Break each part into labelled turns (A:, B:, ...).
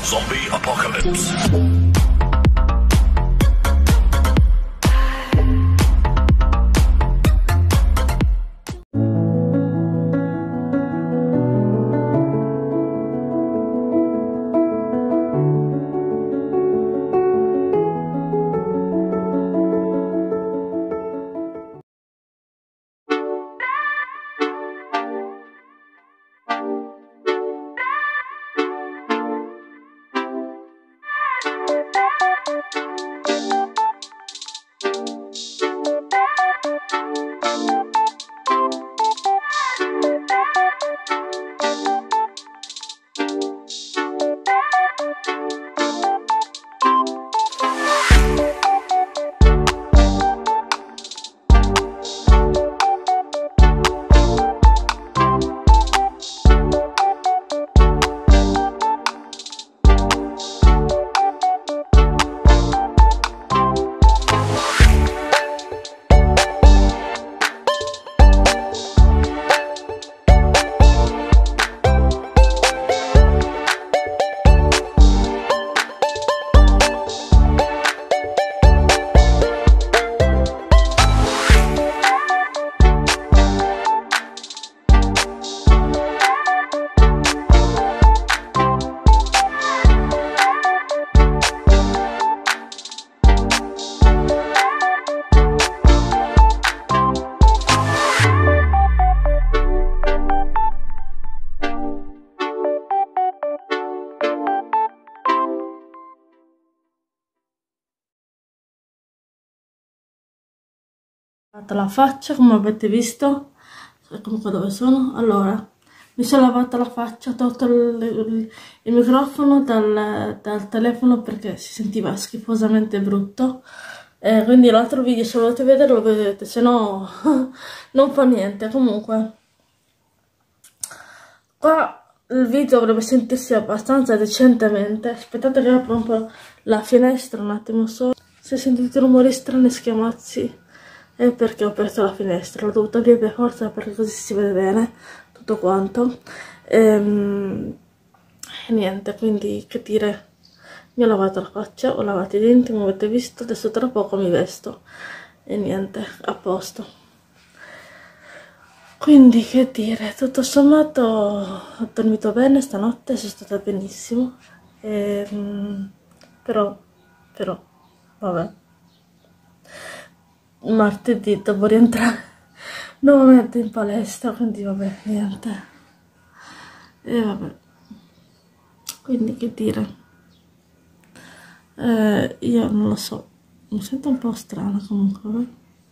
A: Zombie Apocalypse.
B: La faccia, come avete visto, comunque dove sono. Allora, mi sono lavata la faccia, ho tolto il microfono dal telefono perché si sentiva schifosamente brutto, quindi l'altro video, se volete vedere, lo vedete, se no non fa niente. Comunque qua il video dovrebbe sentirsi abbastanza decentemente. Aspettate che apro un po' la finestra un attimo solo. Se sentite rumori strani, schiamazzi, è perché ho aperto la finestra, l'ho dovuta aprire per forza perché così si vede bene tutto quanto. E niente, quindi che dire, mi ho lavato la faccia, ho lavato i denti, come avete visto, adesso tra poco mi vesto e niente, a posto. Quindi che dire, tutto sommato ho dormito bene stanotte, sono stata benissimo, però vabbè. Martedì devo rientrare nuovamente in palestra, quindi vabbè, niente. E vabbè, quindi che dire, io non lo so, mi sento un po' strana comunque.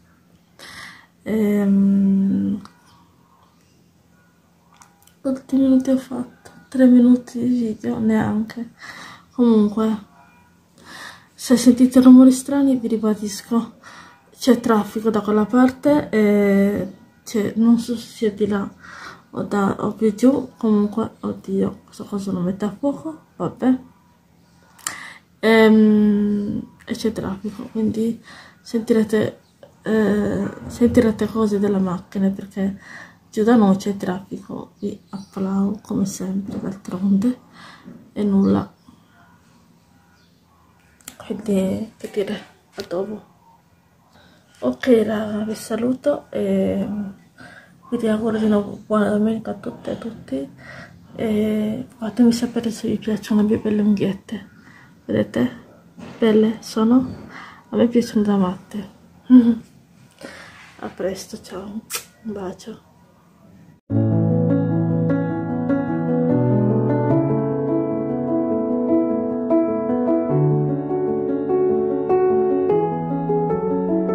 B: Quanti minuti ho fatto? 3 minuti di video, neanche. Comunque, se sentite rumori strani vi ribadisco, c'è traffico da quella parte e non so se sia di là o più giù. Comunque, oddio, questa cosa lo mette a fuoco, vabbè. E c'è traffico, quindi sentirete cose della macchina perché giù da noi c'è traffico. Vi applaudo come sempre, d'altronde, e nulla. Quindi che dire, a dopo. Ok raga, vi saluto e vi auguro di nuovo buona domenica a tutte e a tutti e fatemi sapere se vi piacciono le mie belle unghiette. Vedete? Belle sono? A me piacciono da matte. A presto, ciao, un bacio.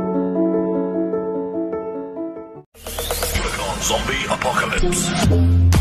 A: Zombie Apocalypse.